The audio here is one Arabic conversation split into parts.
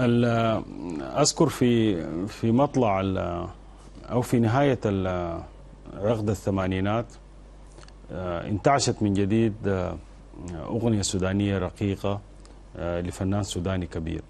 أذكر في مطلع أو في نهاية عقد الثمانينات انتعشت من جديد أغنية سودانية رقيقة لفنان سوداني كبير،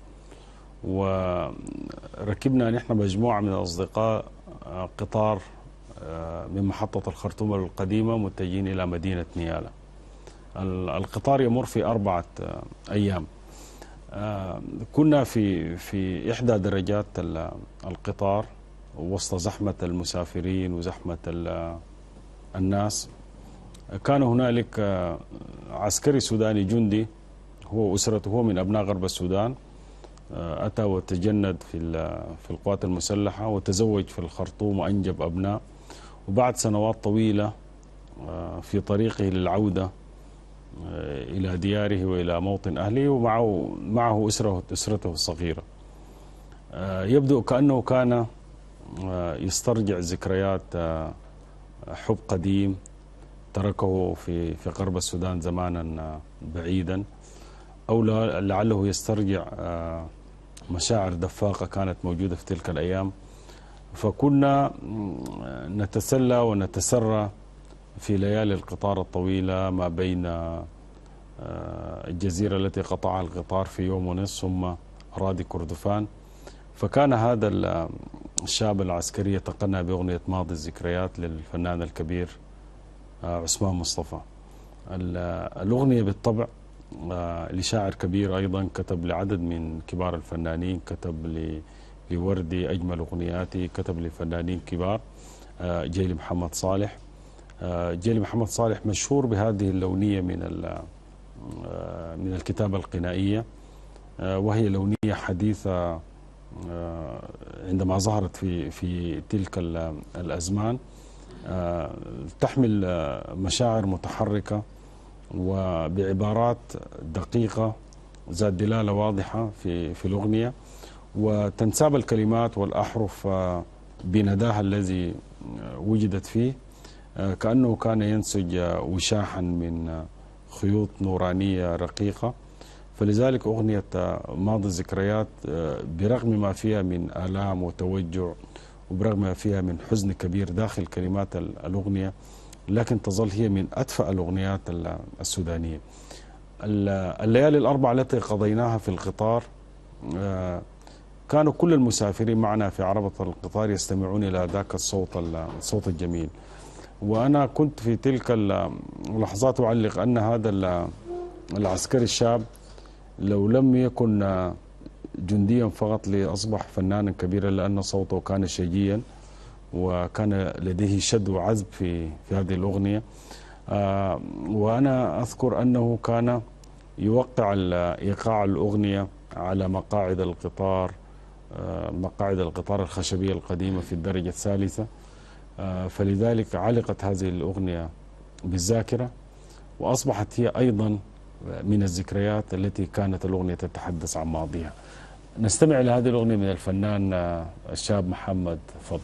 وركبنا نحن مجموعة من الأصدقاء قطار من محطة الخرطوم القديمة متجهين إلى مدينة نيالا. القطار يمر في 4 أيام. كنا في إحدى درجات القطار وسط زحمة المسافرين وزحمة الناس. كان هنالك عسكري سوداني جندي هو وأسرته، هو من أبناء غرب السودان، أتى وتجند في القوات المسلحة وتزوج في الخرطوم وأنجب أبناء، وبعد سنوات طويلة في طريقه للعودة إلى دياره وإلى موطن أهله ومعه أسرته الصغيرة. يبدو كأنه كان يسترجع ذكريات حب قديم تركه في غرب السودان زمانا بعيدا، أو لعله يسترجع مشاعر دفاقة كانت موجودة في تلك الأيام. فكنا نتسلى ونتسرى في ليالي القطار الطويلة ما بين الجزيرة التي قطعها القطار في يوم ونصف ثم أراضي كردفان. فكان هذا الشاب العسكري يتقنى بأغنية ماضي الذكريات للفنان الكبير عثمان مصطفى. الأغنية بالطبع لشاعر كبير أيضا، كتب لعدد من كبار الفنانين، كتب لوردي أجمل أغنياتي، كتب لفنانين كبار، جيلي محمد صالح. جيلي محمد صالح مشهور بهذه اللونية من الكتابة الغنائية، وهي لونية حديثة عندما ظهرت في تلك الأزمان، تحمل مشاعر متحركة وبعبارات دقيقة ذات دلالة واضحة في الأغنية، وتنساب الكلمات والأحرف بنداها الذي وجدت فيه، كأنه كان ينسج وشاحا من خيوط نورانية رقيقة. فلذلك أغنية ماضي الذكريات برغم ما فيها من آلام وتوجع وبرغم ما فيها من حزن كبير داخل كلمات الأغنية، لكن تظل هي من أدفأ الأغنيات السودانية. الليالي ال4 التي قضيناها في القطار كانوا كل المسافرين معنا في عربة القطار يستمعون إلى ذاك الصوت الجميل. وأنا كنت في تلك اللحظات أعلق أن هذا العسكري الشاب لو لم يكن جنديا فقط لأصبح فنانا كبيرا، لأن صوته كان شجيا وكان لديه شد وعزب في هذه الأغنية. وأنا أذكر أنه كان يوقع إيقاع الأغنية على مقاعد القطار الخشبية القديمة في الدرجة الثالثة. فلذلك علقت هذه الأغنية بالذاكرة، وأصبحت هي أيضا من الذكريات التي كانت الأغنية تتحدث عن ماضيها. نستمع إلى هذه الأغنية من الفنان الشاب محمد فضل.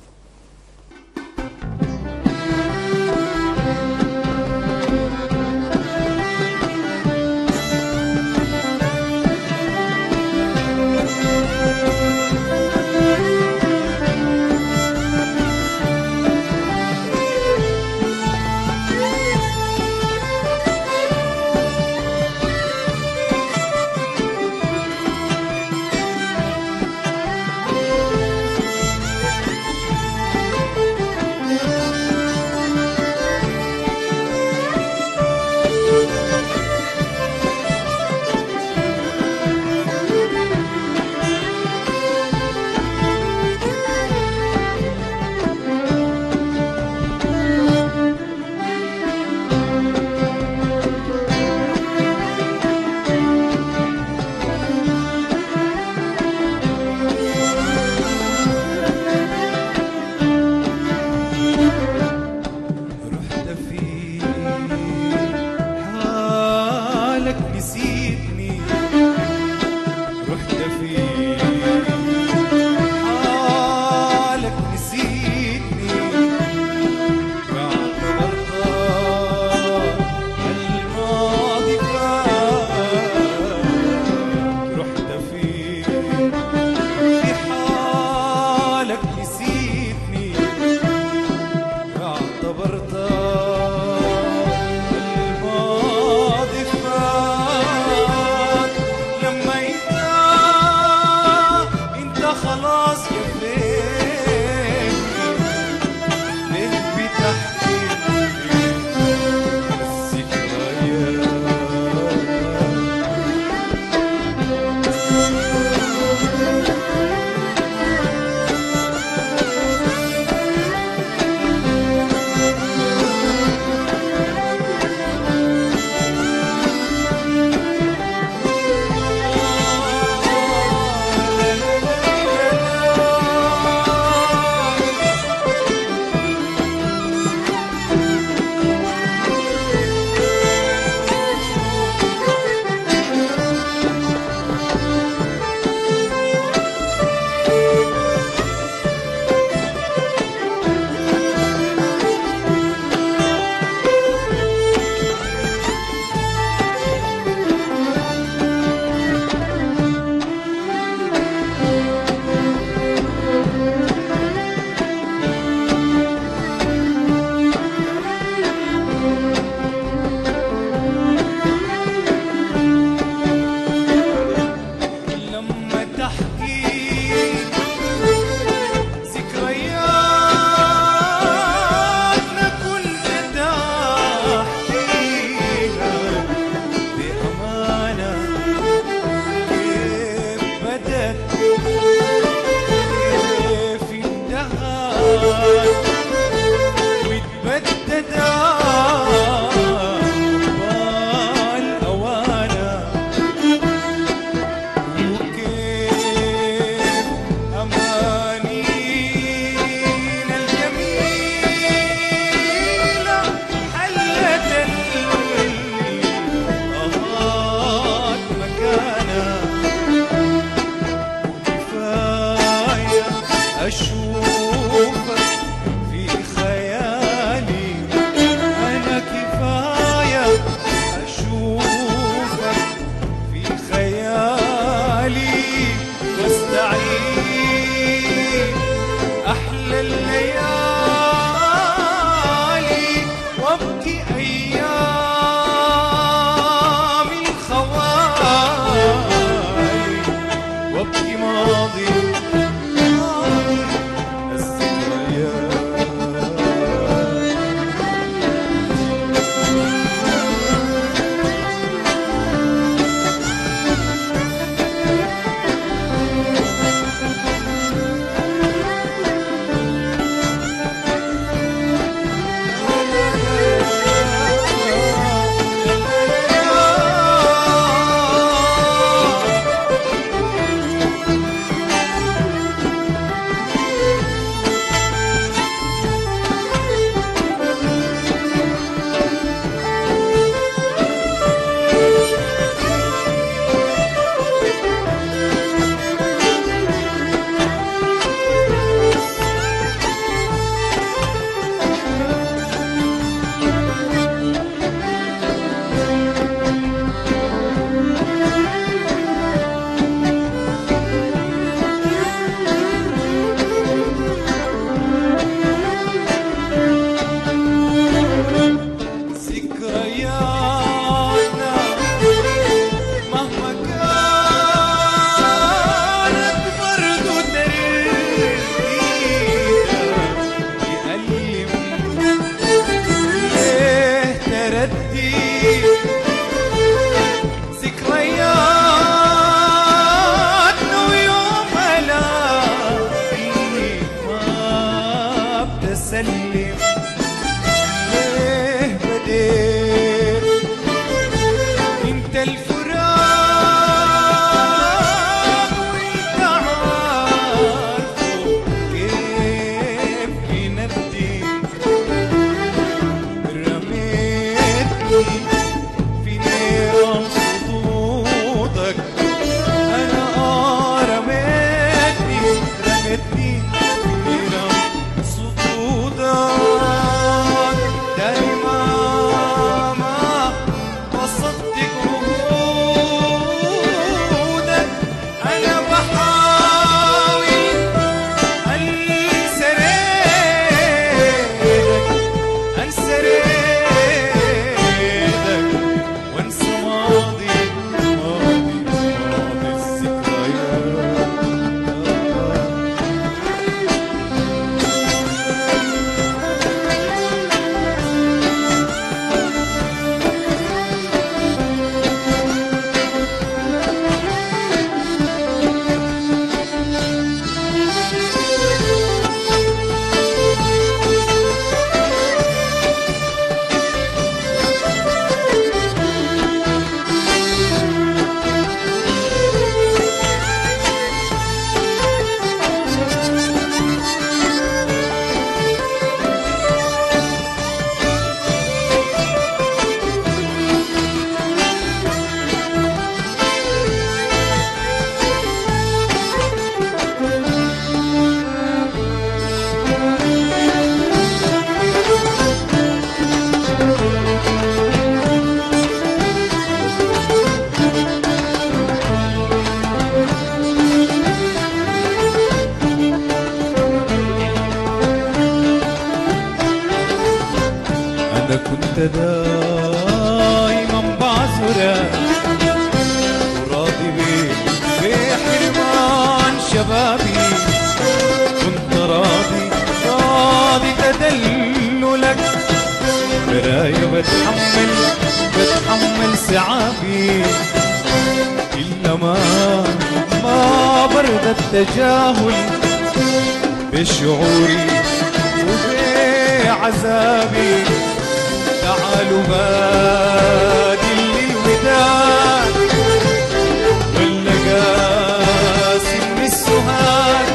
وتبدد الأوانا، وكيف أمانينا الجميلة حلت الأهات مكانا. وكفاية أشوفك في خيالي، أنا كفاية أشوفك في خيالي، واستعيد أحلى الليالي، وابكي أيام الخوالي، وابكي ماضي الذكريات. ذكرياتنا مهما كانت برضو تريدها يألم، ليه تردي ذكرياتنا ويوم ألاقيك ما بتسلم، ليه بديت انت الفراق وانت عارفه كيف ينبدي، رميتني في نيران خطوطك، انا رميتني في نيران خطوطك، دايما ما بصدق وجودك، انا بحاول انسى ريدك، انسى ريدك، وانسى ماضي الذكريات. أنا كنت دايما بعذرك وراضي بيك في حرمان شبابي، كنت راضي تدللك، براية بتحمل سعابي، إلا ما برد التجاهل بشعوري عذابي تعالوا بادل للوداد ولا قاسم للسهاد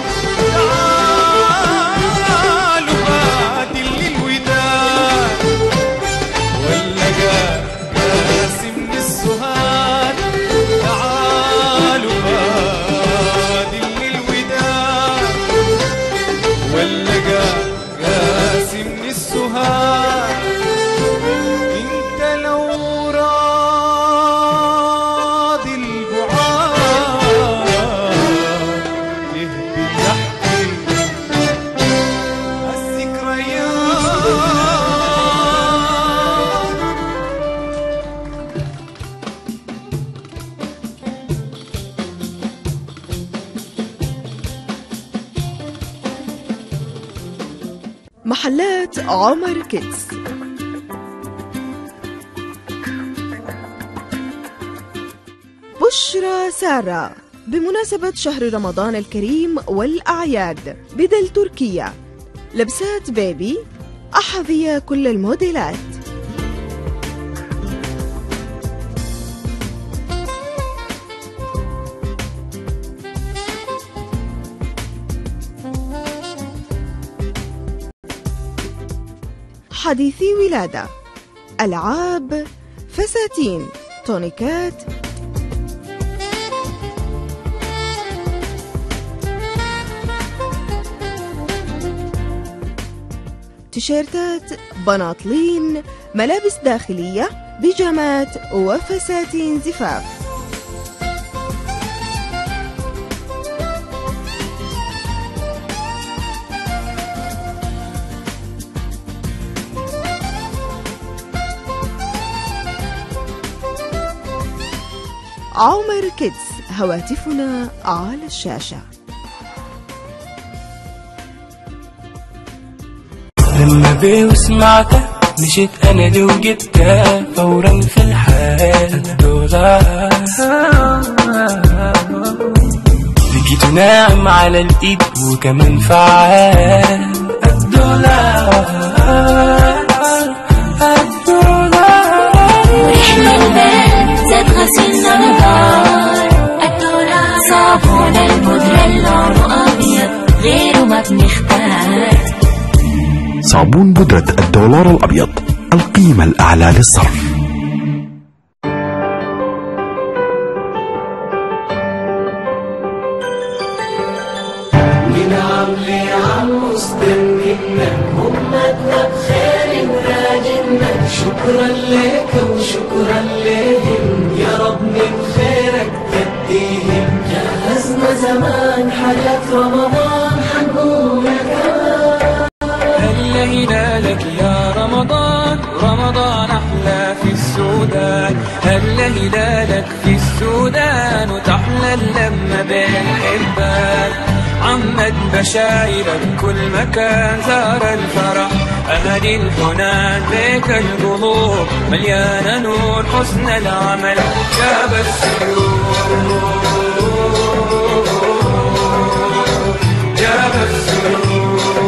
تعالوا بادل للوداد ولا قاسم للسهاد تعالوا بادل للوداد ولا قاسم للسهاد انت لو راضي البعاد تهدي تحكي الذكريات محلات عمر كيدز. بشرى سارة بمناسبة شهر رمضان الكريم والأعياد بدل تركيا، لبسات بيبي، أحذية كل الموديلات. حديثي ولادة، ألعاب، فساتين، تونيكات، تيشيرتات، بناطلين، ملابس داخلية، بيجامات وفساتين زفاف. عمر كيدز، هواتفنا على الشاشة. لما بيه وسمعته مشيت انا دي وجبتها فورا في الحال الدولار لقيته ناعم على الايد وكمان فعال الدولار وريحنا البال زاد غسيلنا النار الدولار صابون البودرة لونه أبيض غيره ما بنختار. صابون بودرة الدولار الأبيض، القيمة الأعلى للصرف. نعم لعم مستنينا أمتنا بخير راجلنا شكرا لك وشكرا لهم يا رب من خيرك تديهم جهزنا زمان حاجات رمضان حنقول لك هلا هلالك يا رمضان رمضان أحلى في السودان هلا هلالك في السودان وتحلى اللمة بين الحبان عمد بشايرك كل مكان زار الفرح أهدي الحنان بيك القلوب مليانة نور حسن العمل جاب السرور جاب السرور.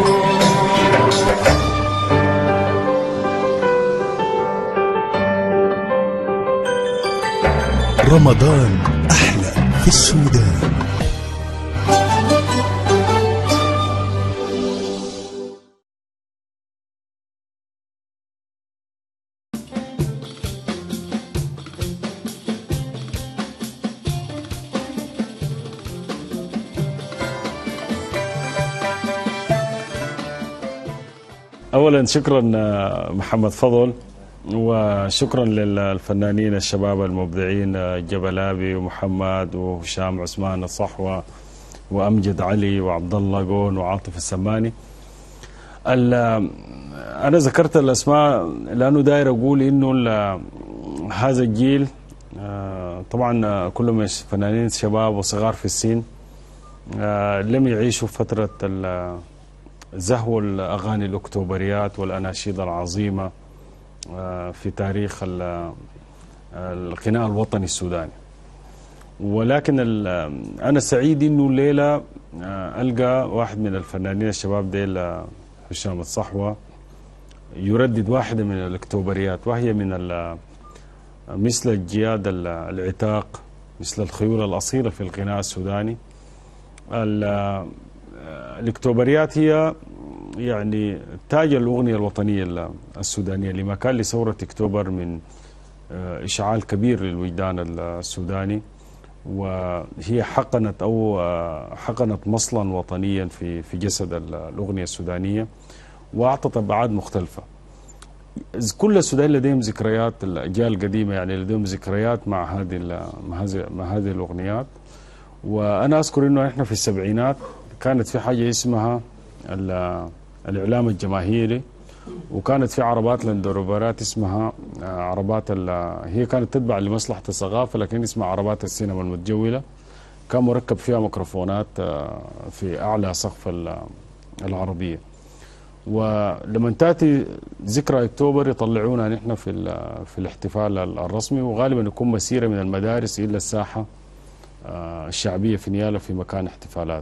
رمضان أحلى في السودان. أولا شكرا محمد فضل، وشكرا للفنانين الشباب المبدعين جبلابي ومحمد وهشام عثمان الصحوة وأمجد علي وعبد الله قون وعاطف السماني. أنا ذكرت الأسماء لأنه داير أقول إنه هذا الجيل طبعا كلهم فنانين شباب وصغار في السن، لم يعيشوا فترة زهو الأغاني الأكتوبريات والأناشيد العظيمة في تاريخ الغناء الوطني السوداني. ولكن أنا سعيد إنه الليلة ألقى واحد من الفنانين الشباب ديل هشام الصحوة يردد واحدة من الأكتوبريات، وهي من مثل الجياد العتاق، مثل الخيول الأصيلة في الغناء السوداني. الأكتوبريات هي يعني تاج الأغنية الوطنية السودانية، لما كان لثورة أكتوبر من إشعال كبير للوجدان السوداني، وهي حقنت مصلا وطنيا في جسد الأغنية السودانية، وأعطت أبعاد مختلفة. كل السودان لديهم ذكريات، الأجيال القديمة يعني لديهم ذكريات مع هذه الأغنيات. وأنا أذكر إنه إحنا في السبعينات كانت في حاجة اسمها الإعلام الجماهيري، وكانت في عربات لاندروفرات اسمها عربات هي كانت تتبع لمصلحة الثقافة، لكن اسمها عربات السينما المتجولة. كان مركب فيها ميكروفونات في أعلى سقف العربية. ولما تأتي ذكرى أكتوبر يطلعونا نحن في الاحتفال الرسمي، وغالبا يكون مسيرة من المدارس إلى الساحة الشعبية في نيالا في مكان احتفالات.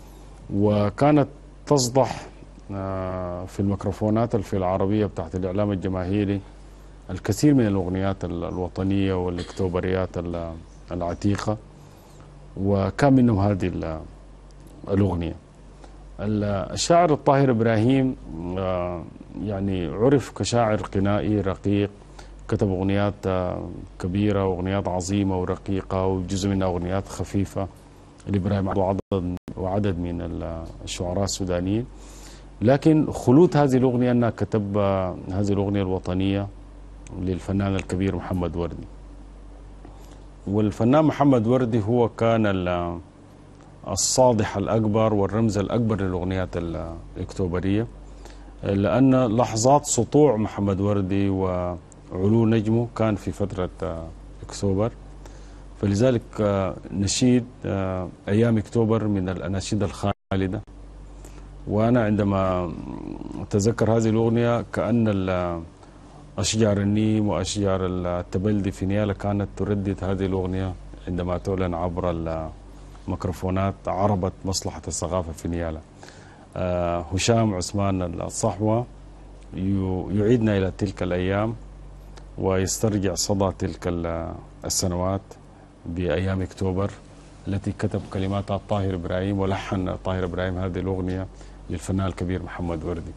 وكانت تصدح في الميكروفونات في العربية بتاعت الإعلام الجماهيري الكثير من الأغنيات الوطنية والإكتوبريات العتيقة، وكان منهم هذه الأغنية. الشاعر الطاهر إبراهيم يعني عرف كشاعر غنائي رقيق، كتب أغنيات كبيرة وأغنيات عظيمة ورقيقة، وجزء منها أغنيات خفيفة لإبراهيم وعدد من الشعراء السودانيين. لكن خلود هذه الأغنية أنها كتب هذه الأغنية الوطنية للفنان الكبير محمد وردي. والفنان محمد وردي هو كان الصادح الأكبر والرمز الأكبر للأغنيات الإكتوبرية، لأن لحظات سطوع محمد وردي وعلو نجمه كان في فترة أكتوبر. فلذلك نشيد أيام أكتوبر من الأناشيد الخالدة. وأنا عندما أتذكر هذه الأغنية كأن أشجار النيم وأشجار التبلدي في نيالا كانت تردد هذه الأغنية عندما تعلن عبر الميكروفونات عربة مصلحة الثقافة في نيالا. هشام عثمان الصحوة يعيدنا إلى تلك الأيام ويسترجع صدى تلك السنوات بأيام أكتوبر التي كتب كلماتها الطاهر إبراهيم ولحن الطاهر إبراهيم هذه الأغنية للفنان الكبير محمد وردي.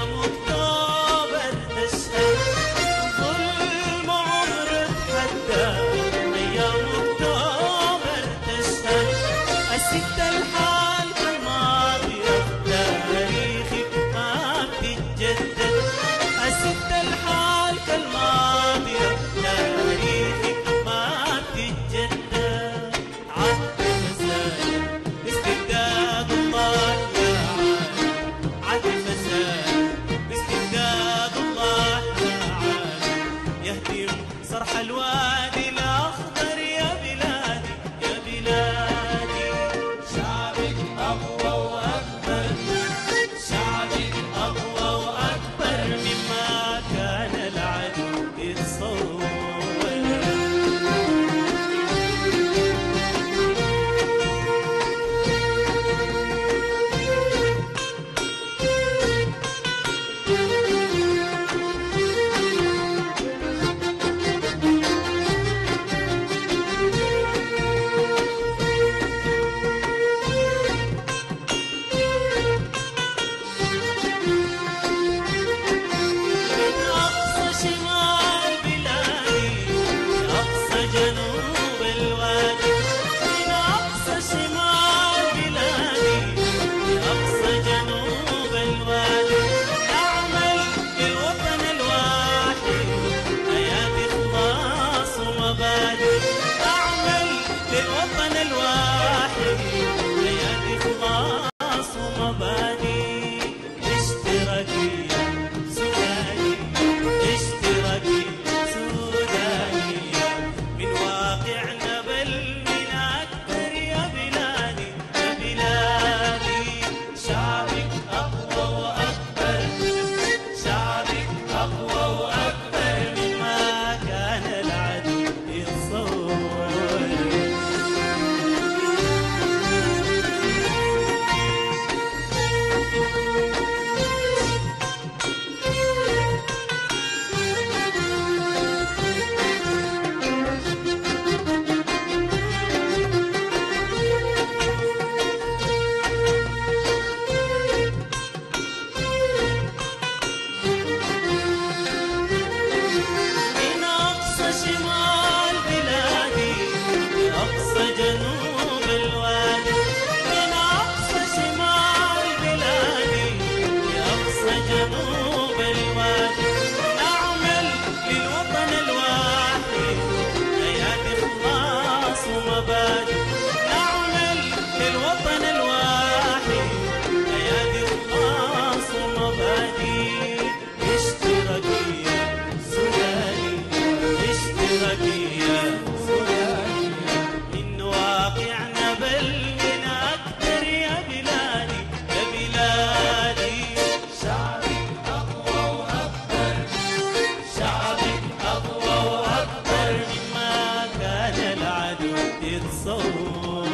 أيام أكتوبر تشهد ظلم عمر تحدى أيام أكتوبر تشهد الستة الحال كالماضية تاريخك ما بتتجدد الستة الحال كالماضية تاريخك ما بتتجدد عهد فساد باستبداد الله يا عالم عهد فساد باستبداد الله يا عالم يهدم صرح الوادي الأخضر يا بلادي يا بلادي شعبك أقوى وأكبر شعبك أقوى وأكبر مما كان العدو يتصور من أقصى شمال بلادي لأقصى جنوب الوادي من أقصى شمال بلادي لأقصى جنوب الوادي نعمل للوطن الواحد أيادي إخلاص ومبادئ نعمل للوطن الواحد أيادي إخلاص ومبادئ اشتراكية سودانية اشتراكية سودانية من واقعنا بل من أكثر يا بلادي يا بلادي شعبك أقوى وأكبر شعبك أقوى وأكبر مما كان العدو يتصور من أقصى شمال بلادي لأقصى جنوب الوادي من أقصى شمال بلادي لأقصى جنوب الوادي نعمل للوطن الواحد أيادي إخلاص ومبادئ نعمل للوطن الواحد أيادي إخلاص ومبادئ اشتراكية سودانية اشتراكية سودانية من واقعنا بل من أكثر يا بلادي يا بلادي شعبك أقوى وأكبر شعبك أقوى وأكبر مما كان العدو يتصور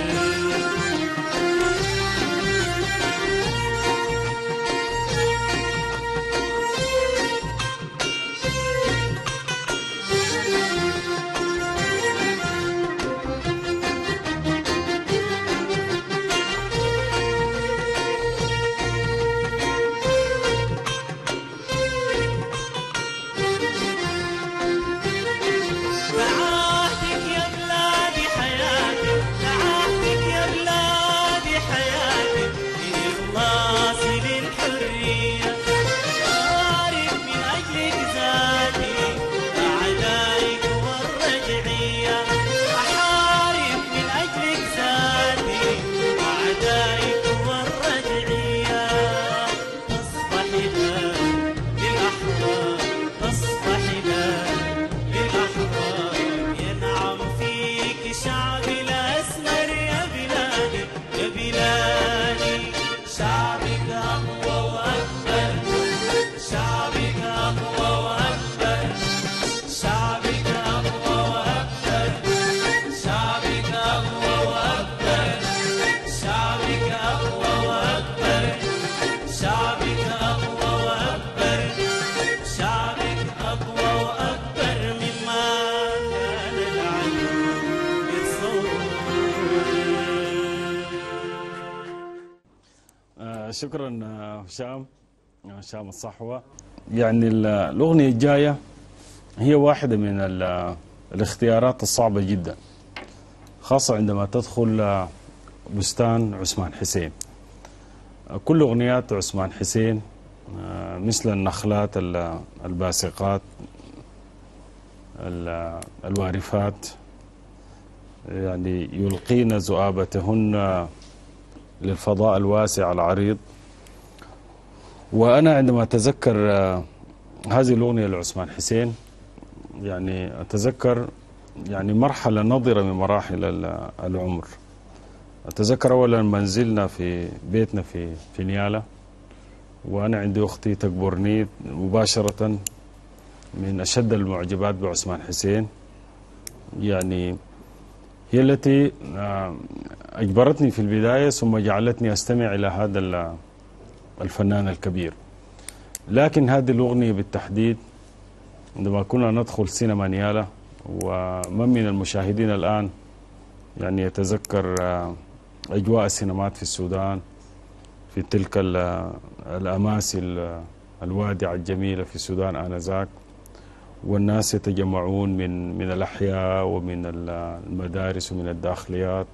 بعهدك يا بلادي حياتي بعهدك يا بلادي حياتي بإخلاصي للحرية أحارب من أجلك ذاتي أعدائك والرجعية أحارب من أجلك ذاتي أعدائك والرجعية تصبحي للأحرار تصبحي للأحرار ينعم فيك شعبي الأسمر يا بلادي يا بلادي شعبك أقوى وأكبر شعبك أقوى وأكبر شعبك أقوى وأكبر شعبك أقوى وأكبر شعبك أقوى وأكبر شعبك أقوى وأكبر شعبك أقوى وأكبر مما كان العدو يتصور شكرا هشام. شام الصحوة. يعني الأغنية الجاية هي واحدة من الاختيارات الصعبة جدا، خاصة عندما تدخل بستان عثمان حسين. كل أغنيات عثمان حسين مثل النخلات الباسقات الوارفات، يعني يلقين ذؤابتهن للفضاء الواسع العريض. وأنا عندما أتذكر هذه الأغنية لعثمان حسين يعني أتذكر يعني مرحلة نضرة من مراحل العمر. أتذكر أولا منزلنا في بيتنا في نيالة، وأنا عندي أختي تكبرني مباشرة. من أشد المعجبات بعثمان حسين يعني هي التي أجبرتني في البداية ثم جعلتني أستمع إلى هذا الفنان الكبير. لكن هذه الأغنية بالتحديد عندما كنا ندخل سينما نيالة، ومن من المشاهدين الآن يعني يتذكر أجواء السينمات في السودان في تلك الأماسي الوادعة الجميلة في السودان آنذاك، والناس يتجمعون من الأحياء ومن المدارس ومن الداخليات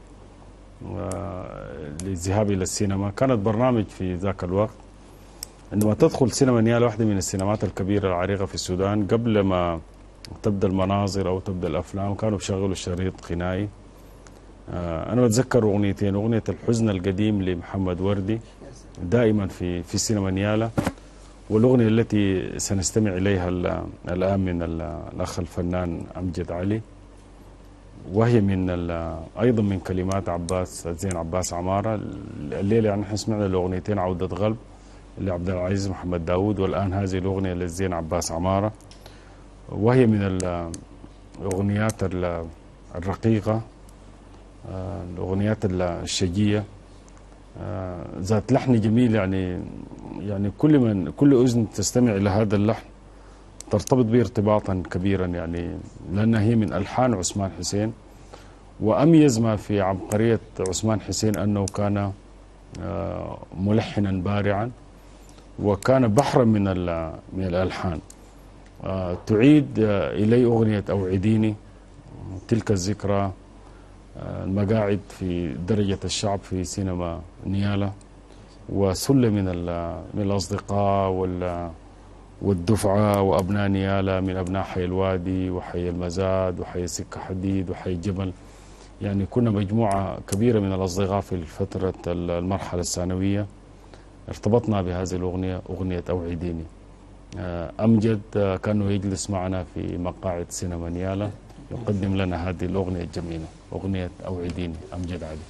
للذهاب إلى السينما. كانت برنامج في ذاك الوقت عندما تدخل سينما نيالة، واحدة من السينمات الكبيرة العريقة في السودان، قبل ما تبدأ المناظر أو تبدأ الأفلام كانوا بيشغلوا شريط غنائي. أنا بتذكر أغنيتين، أغنية الحزن القديم لمحمد وردي دائما في سينما نيالة، والأغنية التي سنستمع إليها الآن من الأخ الفنان أمجد علي، وهي من أيضا من كلمات زين عباس عمارة. الليلة يعني نحن سمعنا الأغنيتين عودة قلب لعبد العزيز محمد داود، والآن هذه الأغنية لزين عباس عمارة، وهي من الأغنيات الرقيقة، الأغنيات الشجية ذات لحن جميل. يعني كل أذن تستمع إلى هذا اللحن ترتبط به ارتباطا كبيرا، يعني لأنها هي من ألحان عثمان حسين. وأميز ما في عبقرية عثمان حسين أنه كان ملحنا بارعا، وكان بحرا من الألحان. تعيد إلي أغنية أوعديني، تلك الذكرى، المقاعد في درجة الشعب في سينما نيالة، وسلة من الأصدقاء والدفعة وأبناء نيالة من أبناء حي الوادي وحي المزاد وحي سكة حديد وحي الجبل. يعني كنا مجموعة كبيرة من الأصدقاء في فترة المرحلة الثانوية، ارتبطنا بهذه الأغنية، أغنية أوعديني. أمجد كانوا يجلس معنا في مقاعد سينما نيالة يقدم لنا هذه الأغنية الجميلة، أغنية أوعديني، أمجد علي.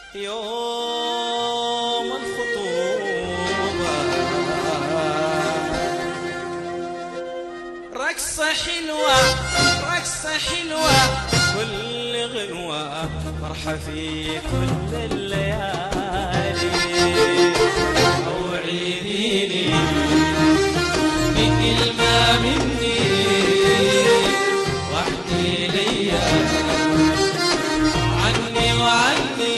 يوم الخطوبة رقصة حلوة رقصة حلوة كل غنوة فرحة في كل الليالي أوعديني بكلمة مني واحكي ليا عني وعني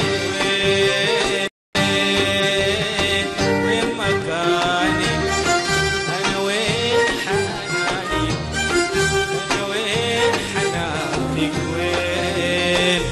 وين مكاني أنا وين حناني أنا وين حنانك وين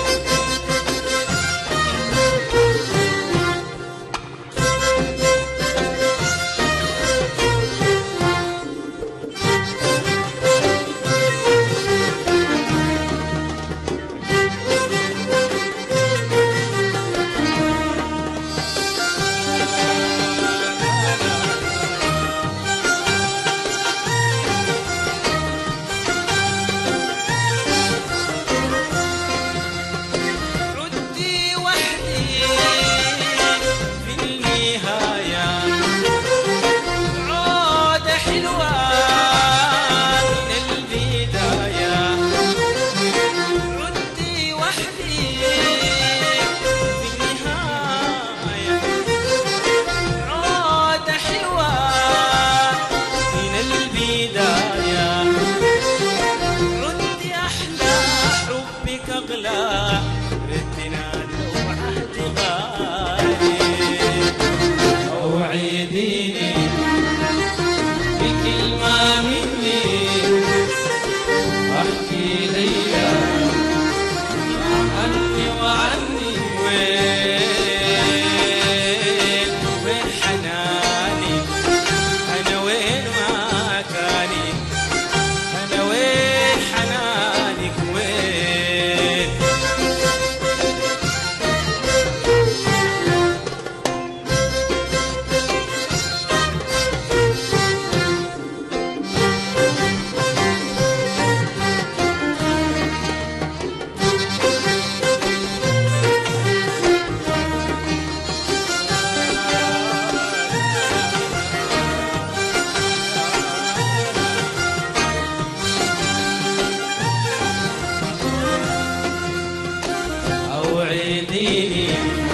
أوعديني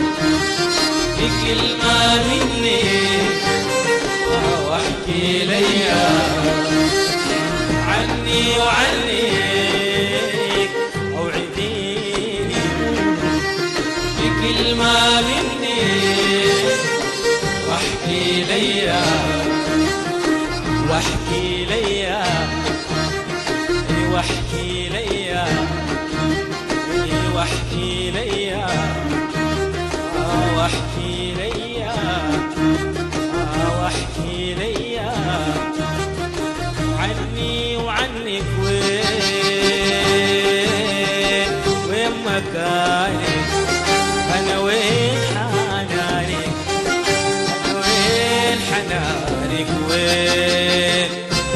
بكلمة مني واحكي ليا عني وعنك أوعديني بكلمة مني واحكي ليا واحكي ليا واحكي ليا واحكي ليا واحكي ليا واحكي ليا عني وعنك وين وين مكاني أنا وين حنانك أنا وين حنانك وين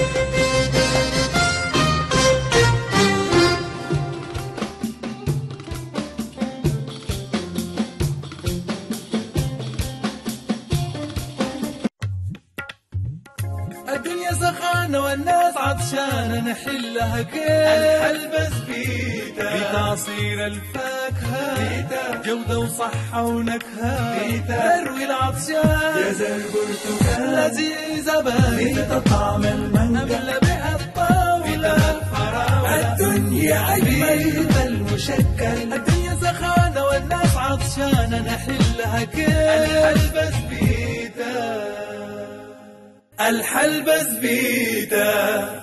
الدنيا سخانة والناس عطشانة نحلها كيف الحل بس بيتا بتعصير الفاكهة جودة وصحة ونكهة بيتا تروي العطشان يا زي البرتقال لذيذة باردة طعم المانجا أملى بها الطاولة الفراولة الدنيا أجمل المشكل الدنيا سخانة والناس عطشانة نحلها كيف الحل بس بيتا الحل بس بيتا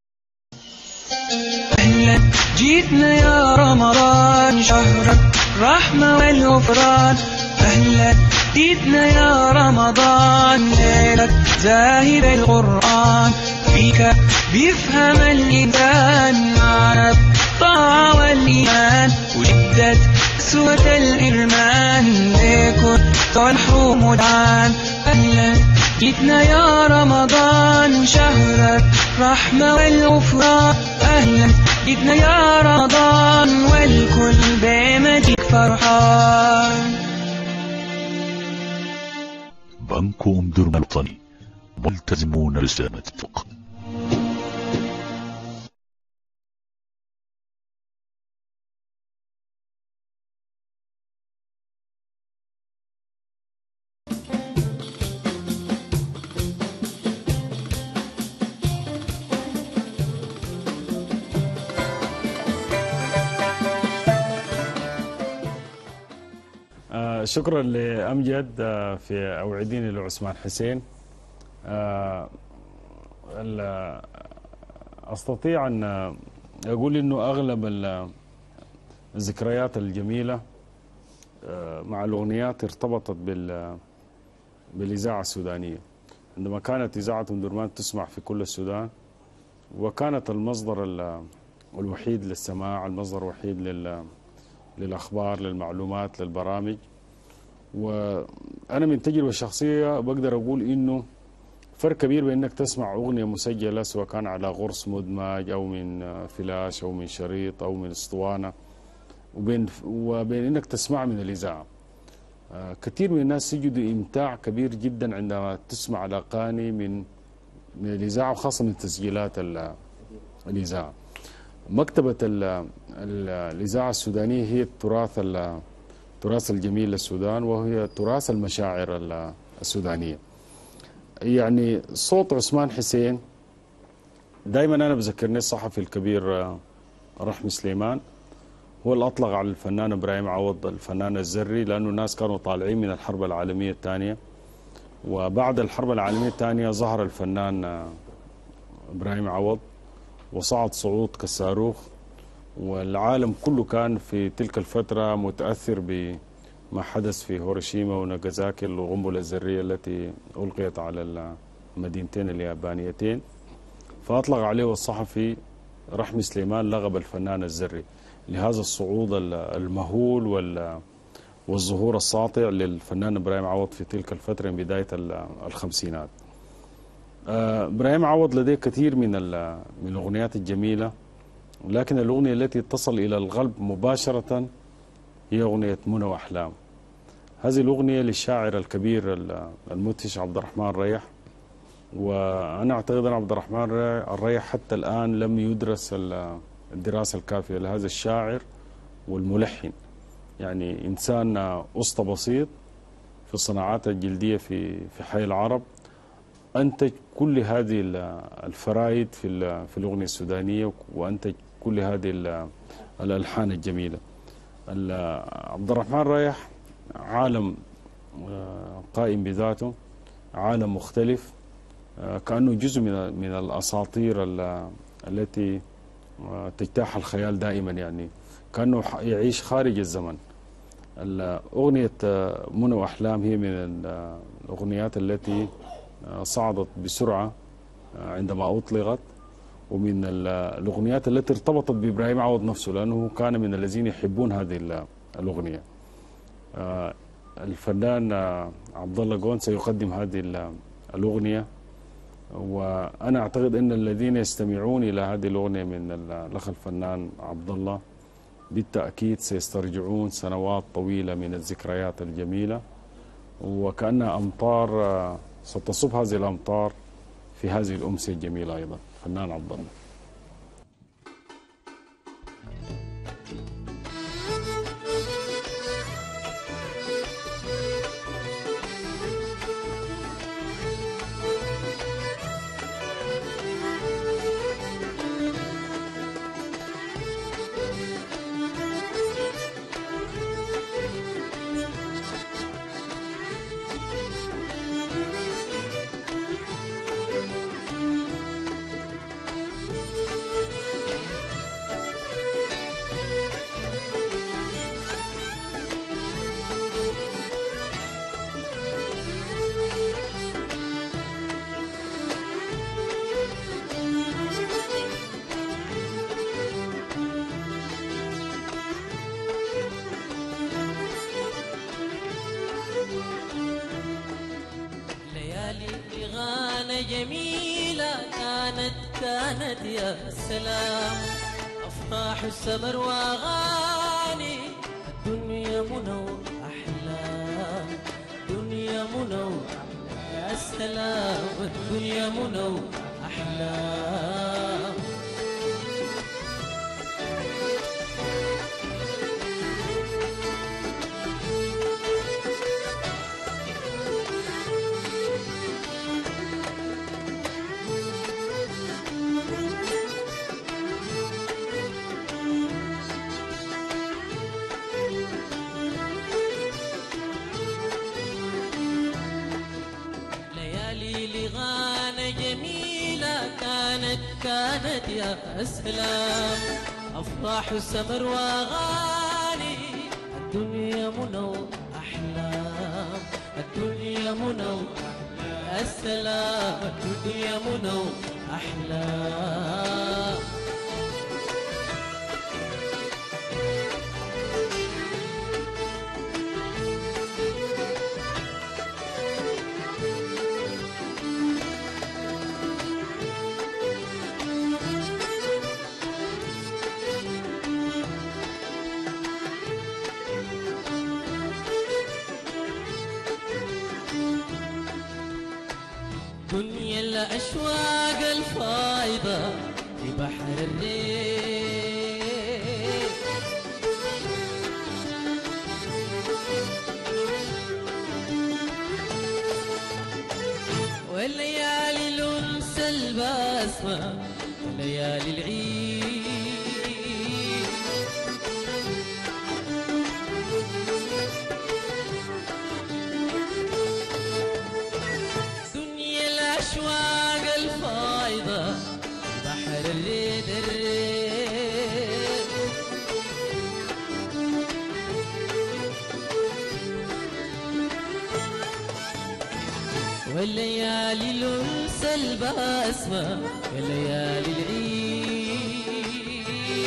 أهلا جيتنا يا رمضان شهر الرحمة والغفران أهلا جيتنا يا رمضان ليلة زاهد القرآن فيك بيفهم الإنسان معنى الطاعة والإيمان وجدت سوة الإرمان ليكن صلح مدعان أهلا جيتنا يا رمضان شهر الرحمة والغفران أهلا جيتنا يا رمضان والكل بمجيك فرحان أمكم درم الوطني ملتزمون رسالة الفقه. شكرا لأمجد في أوعديني لعثمان حسين. أستطيع أن أقول أنه أغلب الذكريات الجميلة مع الأغنيات ارتبطت بالإذاعة السودانية، عندما كانت إذاعة أم درمان تسمع في كل السودان، وكانت المصدر الوحيد للسماع، المصدر الوحيد للأخبار، للمعلومات، للبرامج. وأنا من تجربة شخصية بقدر أقول إنه فرق كبير بين إنك تسمع أغنية مسجلة سواء كان على غرس مدمج أو من فلاش أو من شريط أو من اسطوانة، وبين إنك تسمع من الإذاعة. كثير من الناس يجدوا إمتاع كبير جدا عندما تسمع الأغاني من الإذاعة، وخاصة من تسجيلات الإذاعة. مكتبة الإذاعة السودانية هي التراث الجميل للسودان، وهي تراث المشاعر السودانية. يعني صوت عثمان حسين دائما أنا بذكرني الصحفي الكبير رحمي سليمان، هو اللي أطلق على الفنان إبراهيم عوض الفنان الزري، لأنه الناس كانوا طالعين من الحرب العالمية الثانية، وبعد الحرب العالمية الثانية ظهر الفنان إبراهيم عوض وصعد صعود كالصاروخ، والعالم كله كان في تلك الفترة متأثر بما حدث في هيروشيما وناغازاكي، القنبلة الذرية التي ألقيت على المدينتين اليابانيتين. فأطلق عليه الصحفي رحمي سليمان لقب الفنان الزري لهذا الصعود المهول والظهور الساطع للفنان إبراهيم عوض في تلك الفترة من بداية الخمسينات. إبراهيم عوض لديه كثير من الأغنيات الجميلة، لكن الأغنية التي تصل إلى القلب مباشرة هي أغنية منى وأحلام. هذه الأغنية للشاعر الكبير المدهش عبد الرحمن ريح، وأنا أعتقد أن عبد الرحمن الريح حتى الآن لم يدرس الدراسة الكافية لهذا الشاعر والملحن. يعني إنسان أسطى بسيط في الصناعات الجلدية في حي العرب، أنتج كل هذه الفرائد في الأغنية السودانية، وأنتج كل هذه الألحان الجميلة. عبد الرحمن ريح عالم قائم بذاته، عالم مختلف، كأنه جزء من الأساطير التي تجتاح الخيال دائما، يعني كأنه يعيش خارج الزمن. أغنية منى وأحلام هي من الأغنيات التي صعدت بسرعة عندما أطلقت، ومن الأغنيات التي ارتبطت بإبراهيم عوض نفسه، لأنه كان من الذين يحبون هذه الأغنية. الفنان عبد الله جون سيقدم هذه الأغنية، وأنا أعتقد أن الذين يستمعون إلى هذه الأغنية من الأخ الفنان عبد الله بالتأكيد سيسترجعون سنوات طويلة من الذكريات الجميلة، وكأنها أمطار ستصب هذه الأمطار في هذه الأمسية الجميلة. أيضا فنان عبد الله. جميلة كانت يا سلام، أفراح السمر وأغاني الدنيا منور أحلام، دنيا منور السلام الدنيا منى وأحلام. لغانة جميلة كانت يا سلام، أفراح السمر وأغاني الدنيا منى وأحلام. الدنيا منى السلام الدنيا منى وأحلام. دنيا الأشواق الفايضة في بحر الريح، والليالي الأنس الباسمة وليالي العيد. أشواق الفايضة بحر الريد والليالي الأنس الباسمة وليالي العيد.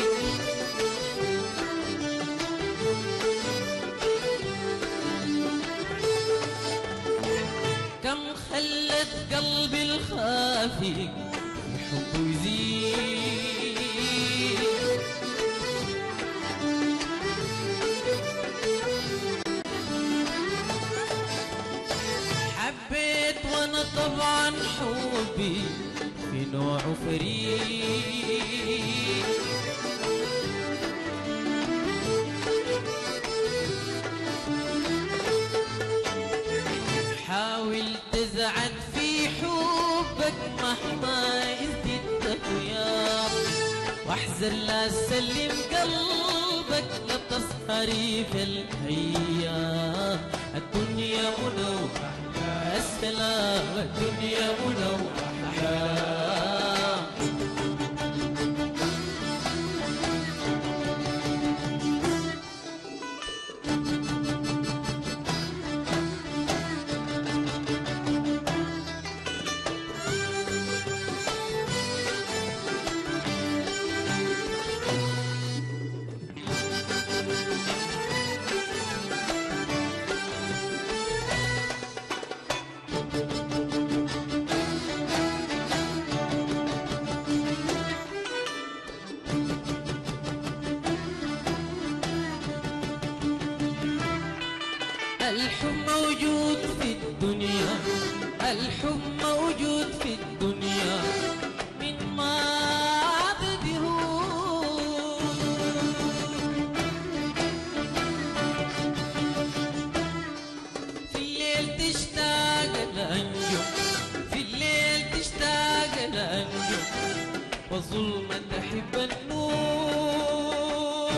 كم خلت قلبي الخافي الحب يزيد، حبيت وانا طبعا حبي في نوع فريد. حاول تزعد في حبك مهما ازددت خيار، واحذر لا تسلم قلبك لا تسهري في الايام. الدنيا منى السلام الدنيا منى وأحلام. الحب موجود في الدنيا، الحب موجود في الدنيا من ماضي دهور. في الليل تشتاق الأنجم، في الليل تشتاق الأنجم، والظلمة تحب النور.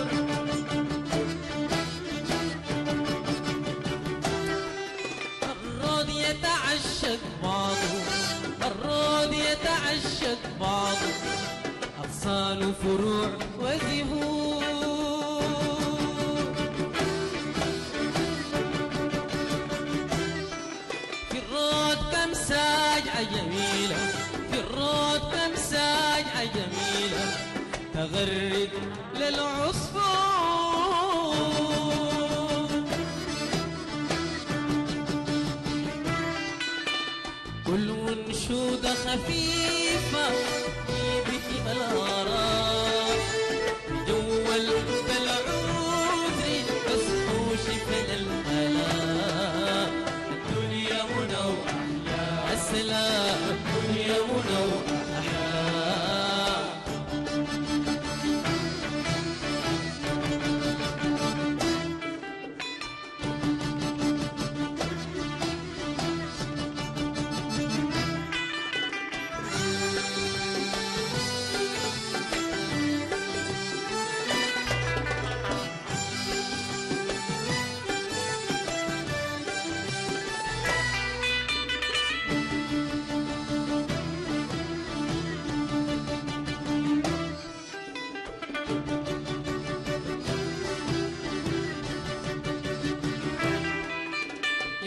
يتعشق بعضه الرود يتعشق بعضه، أغصان وفروع وزهور. في الرود كم ساجعة جميلة، في الرود كم ساجعة جميلة تغرد للعصفور. كل منشودة خفيفة بك الغرام، جوا البلعوث مسحوش في الهلام. الدنيا منى وأحلام.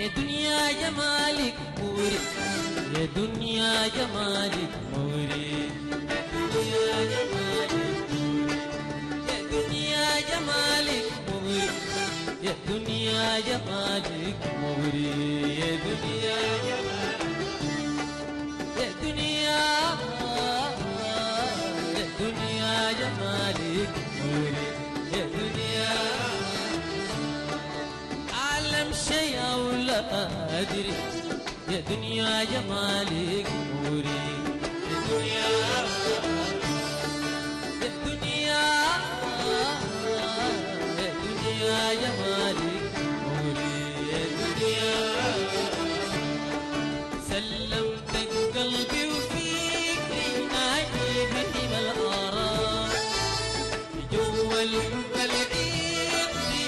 يا دنيا جمالك موري يا دنيا جمالك موري يا دنيا جمالك موري يا دنيا جمالك موري يا دنيا يا دنيا يا دنيا جمالك موري يا دنيا عالم شيء ولا أدري يا دنيا جمالك موري يا دنيا يا دنيا يا دنيا جمالك موري يا دنيا سلمتك قلبي وفكري ناجي بهم الآراء جوا الحب العيدي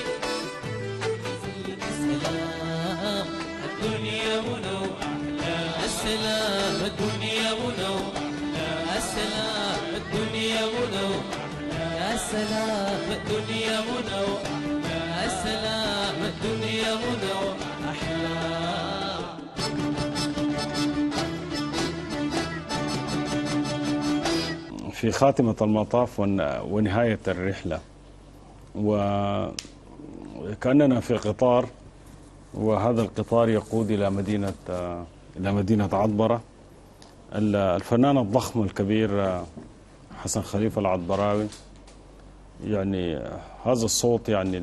السلام الدنيا منو أحلى السلام الدنيا منو أحلى السلام الدنيا منو يا سلام الدنيا منو يا سلام الدنيا منو أحلى. في خاتمة المطاف ونهاية الرحلة، وكأننا في قطار، وهذا القطار يقود إلى مدينة عطبرة. الفنان الضخم الكبير حسن خليفة العطبراوي، يعني هذا الصوت يعني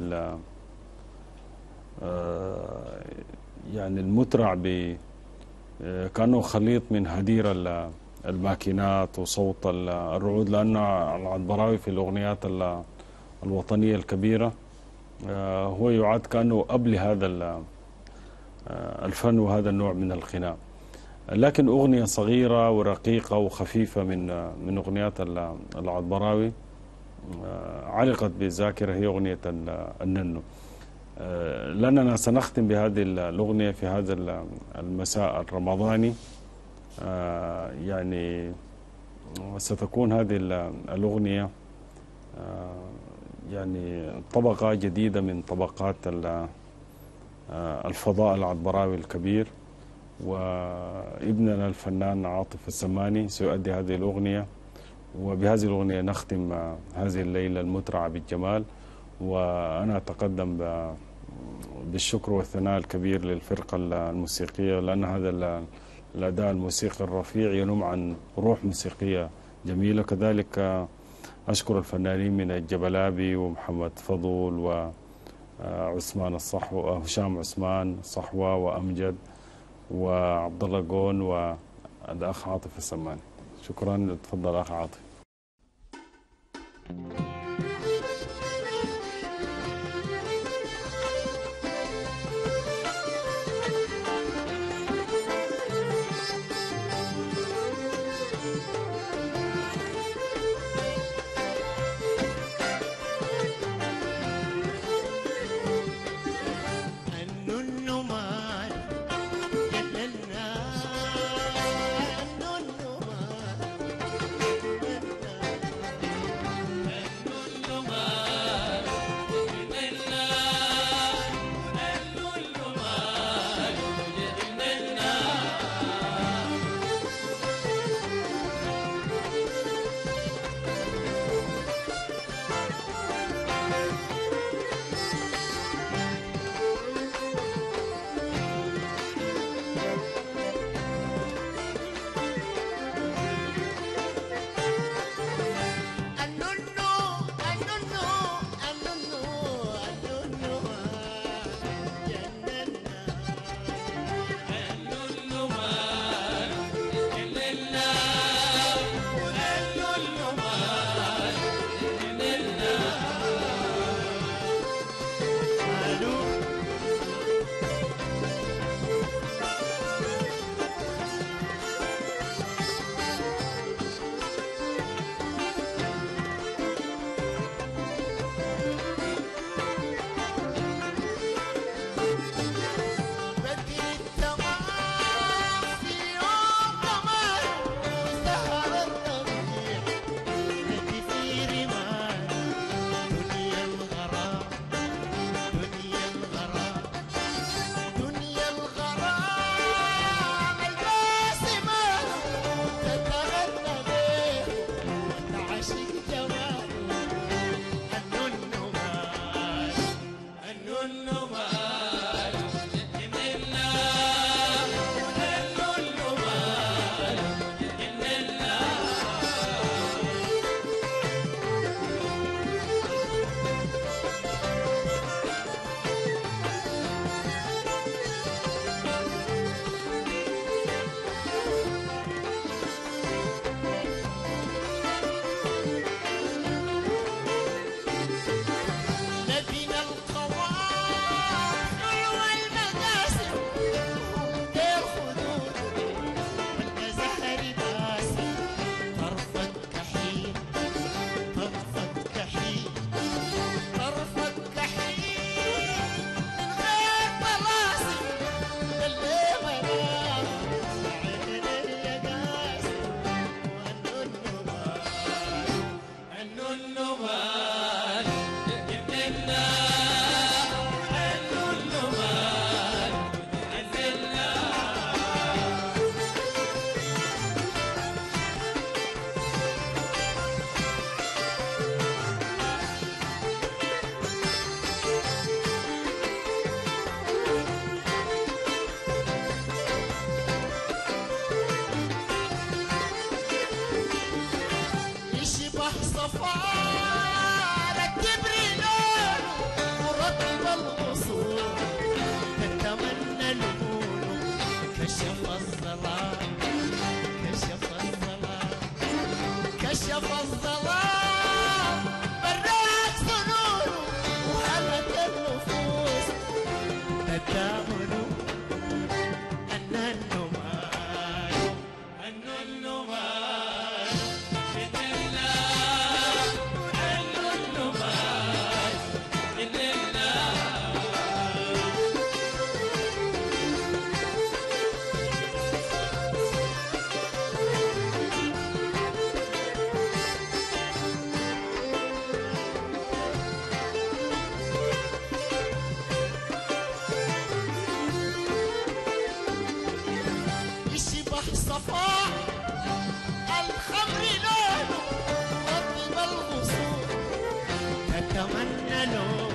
المترع كأنه خليط من هدير الماكينات وصوت الرعود، لأن العطبراوي في الأغنيات الوطنية الكبيرة هو يعد كأنه أب لهذا الفن وهذا النوع من الغناء. لكن أغنية صغيرة ورقيقة وخفيفة من أغنيات العطبراوي علقت بالذاكرة هي أغنية الننو. لأننا سنختم بهذه الأغنية في هذا المساء الرمضاني. يعني ستكون هذه الأغنية يعني طبقة جديدة من طبقات الفضاء العطبراوي الكبير، وابننا الفنان عاطف السماني سيؤدي هذه الأغنية. وبهذه الأغنية نختم هذه الليلة المترعة بالجمال. وأنا أتقدم بالشكر والثناء الكبير للفرقة الموسيقية، لأن هذا الأداء الموسيقي الرفيع ينم عن روح موسيقية جميلة. كذلك أشكر الفنانين من الجبلابي ومحمد فضول وعثمان الصحوة، هشام عثمان الصحوة وأمجد وعبد الله جون والأخ عاطف السماني. شكرا. تفضل أخ عاطف. صفار الكبر لونه ورطب الغصون تتمنى لونه كشف الظلام كشف الظلام كشف الظلام برات فنونه وهلت النفوس تتاملوا أن النمار أن النمار إننا أن النمار إننا يشبه صفاء الخمر لونه رطب الغصون تتمنى لونه